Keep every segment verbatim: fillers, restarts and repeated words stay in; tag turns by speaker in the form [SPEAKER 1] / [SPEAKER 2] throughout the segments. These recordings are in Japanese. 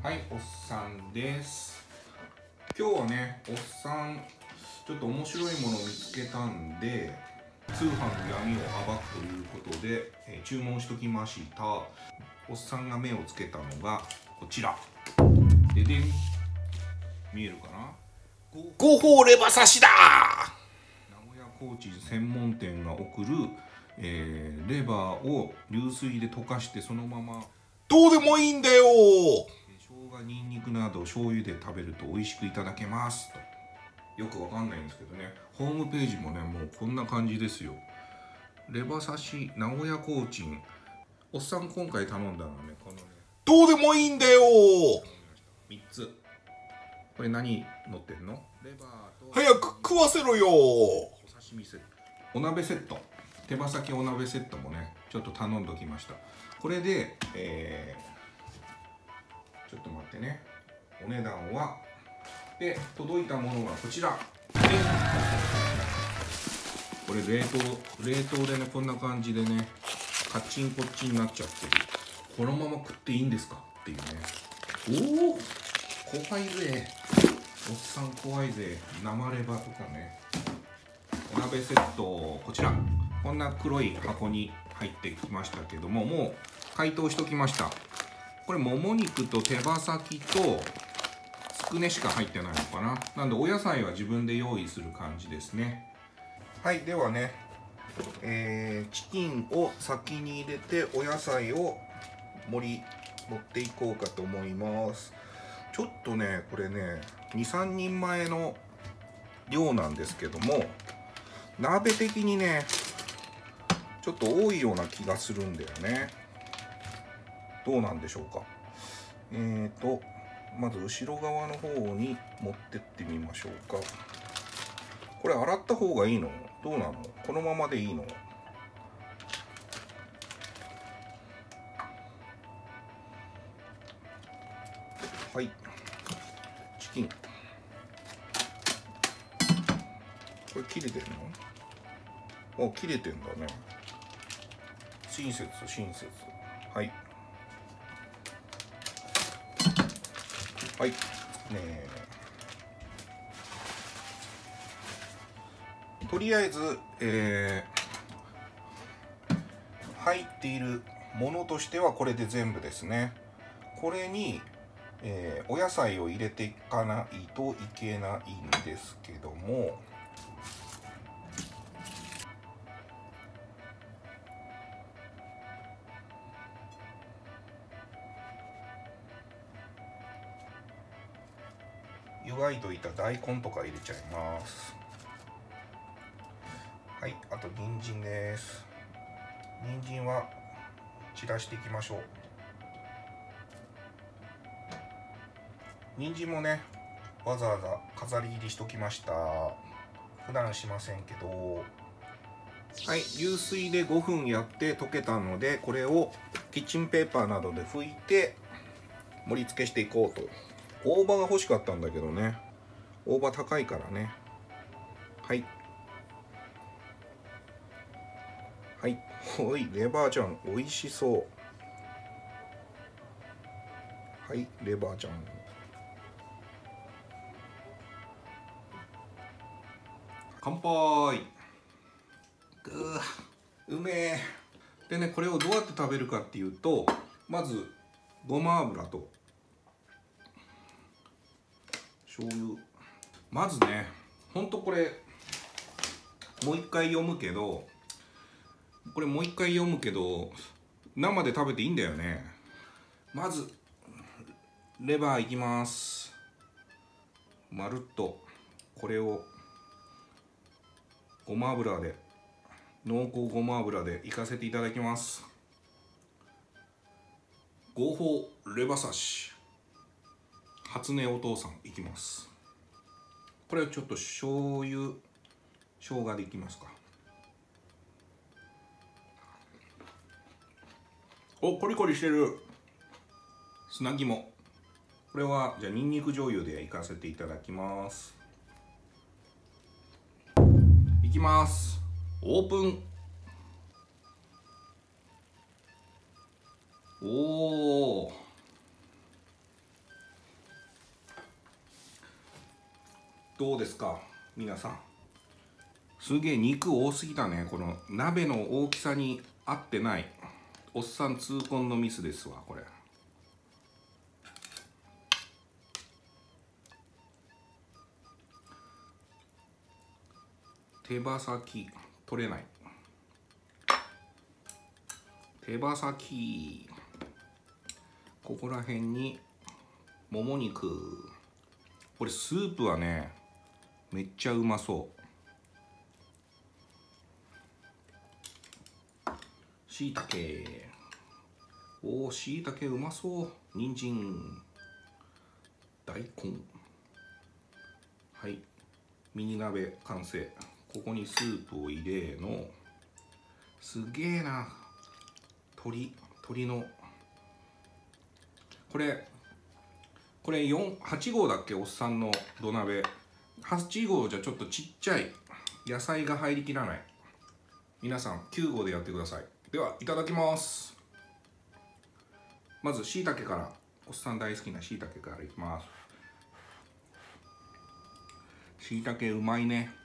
[SPEAKER 1] はい、おっさんです。今日はね、おっさんちょっと面白いものを見つけたんで、通販の闇を暴くということで、えー、注文しときました。おっさんが目をつけたのがこちらででん、見えるかな。
[SPEAKER 2] 合法レバ刺しだ。
[SPEAKER 1] 名古屋コーチン専門店が送る、えー、レバーを流水で溶かしてそのまま
[SPEAKER 2] どうでもいいんだよ。
[SPEAKER 1] 生姜、にんにくなど醤油で食べると美味しくいただけますと。よくわかんないんですけどね、ホームページもね、もうこんな感じですよ。レバ刺し名古屋コーチン。おっさん今回頼んだのはね、このね、
[SPEAKER 2] どうでもいいんだよ。
[SPEAKER 1] みっつ。これ何乗ってんの？レバーと
[SPEAKER 2] 早く食わせろよ。
[SPEAKER 1] お刺身セット、お鍋セット、手羽先お鍋セットもねちょっと頼んどきました。これで、えー、ちょっと待ってね、お値段はで届いたものがこちらで、これ冷凍冷凍でね、こんな感じでね、カッチンコッチンになっちゃってる。このまま食っていいんですかっていうね。おお、怖いぜ、おっさん怖いぜ。生レバとかね。お鍋セット、こちらこんな黒い箱に入ってきましたけども、もう解凍しときました。これもも肉と手羽先とつくねしか入ってないのかな。なんでお野菜は自分で用意する感じですね。はい、ではね、えー、チキンを先に入れてお野菜を盛り盛っていこうかと思います。ちょっとね、これねにさんにんまえの量なんですけども、鍋的にねちょっと多いような気がするんだよね。どうなんでしょうか。えーとまず後ろ側の方に持ってってみましょうか。これ洗った方がいいの？どうなの？このままでいいの？はい、チキン、これ切れてんの？あ、切れてんだね。親切親切。はいはいねえ、とりあえず、えー、入っているものとしてはこれで全部ですね。これに、えー、お野菜を入れていかないといけないんですけども、湯がいといた大根とか入れちゃいます。はい、あと人参です。人参は散らしていきましょう。人参もね、わざわざ飾り切りしときました。普段しませんけど。はい、流水でごふんやって溶けたので、これをキッチンペーパーなどで拭いて盛り付けしていこうと。大葉が欲しかったんだけどね、大葉高いからね。はいはい、おい、レバーちゃん美味しそう。はい、レバーちゃん、乾杯。ぐー、うめえ。でね、これをどうやって食べるかっていうと、まずごま油と醤油。まずね、ほんとこれもう一回読むけどこれもう一回読むけど生で食べていいんだよね。まずレバーいきます。まるっとこれをごま油で、濃厚ごま油でいかせていただきます。合法レバ刺し初音お父さんいきます。これをちょっと醤油生姜でいきますか。お、コリコリしてる。砂肝、これはじゃあにんにく醤油でいかせていただきます。いきます。オープン。おお、 どうですか皆さん。すげえ肉多すぎたね。この鍋の大きさに合ってない。おっさん痛恨のミスですわこれ。手羽先取れない。手羽先、ここら辺にもも肉。これスープはねめっちゃうまそう。しいたけ、おおしいたけうまそう。人参、大根、はい、ミニ鍋完成。ここにスープを入れの。すげえな。鶏鶏のこれこれよんはち号だっけ、おっさんの土鍋。はち号じゃちょっとちっちゃい、野菜が入りきらない。皆さんきゅう号でやってください。ではいただきます。まずしいたけから、おっさん大好きなしいたけからいきます。しいたけうまいね。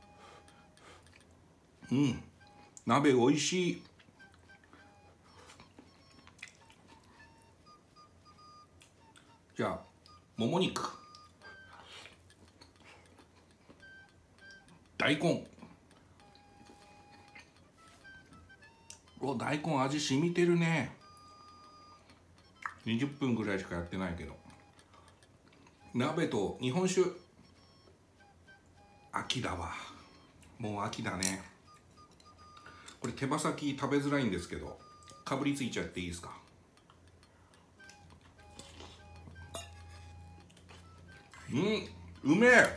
[SPEAKER 1] うん、鍋おいしい。じゃあもも肉、大根。お、大根味染みてるね。にじゅっぷんぐらいしかやってないけど。鍋と日本酒、秋だわ。もう秋だね。これ手羽先食べづらいんですけどかぶりついちゃっていいですか。うん、うめえ。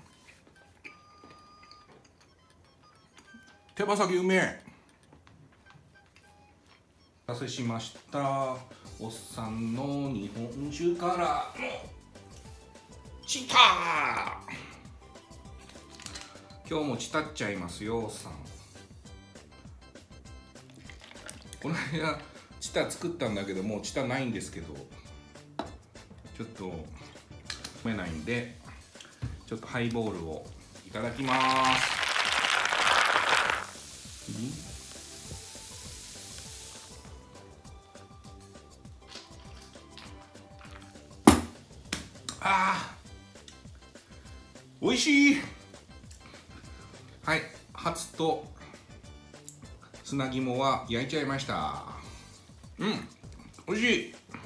[SPEAKER 1] 手羽先うめえ。お待たせしました。おっさんの日本酒からのチター。今日もチタっちゃいますよおっさん。この間チタ作ったんだけどもうチタないんですけど、ちょっと飲めないんでちょっとハイボールをいただきます。あーおいしい。はい、ハツと砂肝は焼いちゃいました。うん、おいしい。